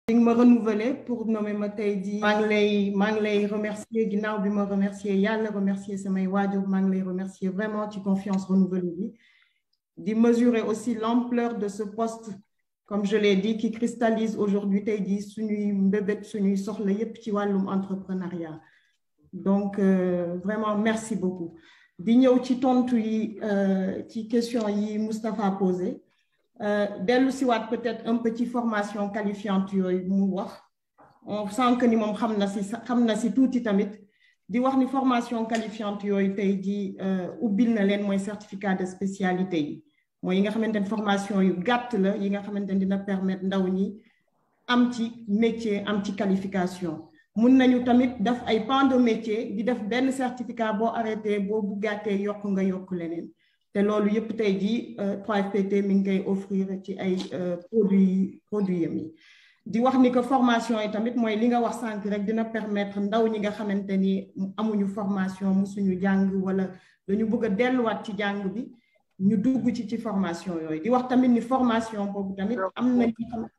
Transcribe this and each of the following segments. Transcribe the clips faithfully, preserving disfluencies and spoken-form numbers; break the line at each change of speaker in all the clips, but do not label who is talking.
me renouveler pour nommer ma tey jii maa ngi lay maa ngi lay remercier ginnaaw bi ma remercier yàlla remercier samay waajur maa ngi lay remercier vraiment ci confiance renouvelée bi di mesurer aussi l'ampleur de ce poste comme je l'ai dit qui cristallise aujourd'hui tey jii suñuy mbébét suñuy soxla yépp ci wàllum entrepreneuriat donc euh, vraiment merci beaucoup di ñëw ci tontu yi ci question yi Moustapha posé dellu si waat peut-être un petit formation qualifiante yooyu mu wax on sent que ni moom xam na si xam na si tuuti tamit di wax ni formation qualifiante yooyu tey jii ubbil na leen mooy certificat de spécialité yi mooy yi nga xamante ne formation yu gàtt la yi nga xamante ne dina permettre ndaw ñi am ci métier am ci qualification mun nañu tamit def ay pan de métier di def benn certificat boo arrêté boo buggaatee yokk nga yokk leneen te loolu yëpp tey jii trois F P T mi ngi koy offrir ci ay produits produits yam yi di wax ni que formation yi tamit mooy li nga wax sànq rek dina permettre ndaw ñi nga xamante ni amuñu formation musuñu jàng wala dañu bëgg a delluwaat ci jàng bi ñu dugg ci ci formation yooyu di wax tamit ni formation boobu tamit am na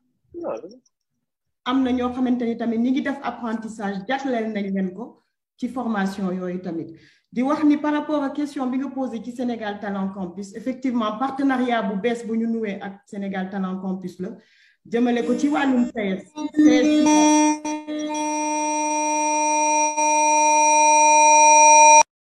am na ñoo xamante ni tamit ñi ngi def apprentissage jagleel nañ leen ko ci formation yooyu tamit di wax ni par rapport à question bi nga posé ci Sénégal Talent Campus effectivement partenariat bu bees bu ñu nuwee ak Sénégal Talent Campus la jëmale ko ci wàllum C S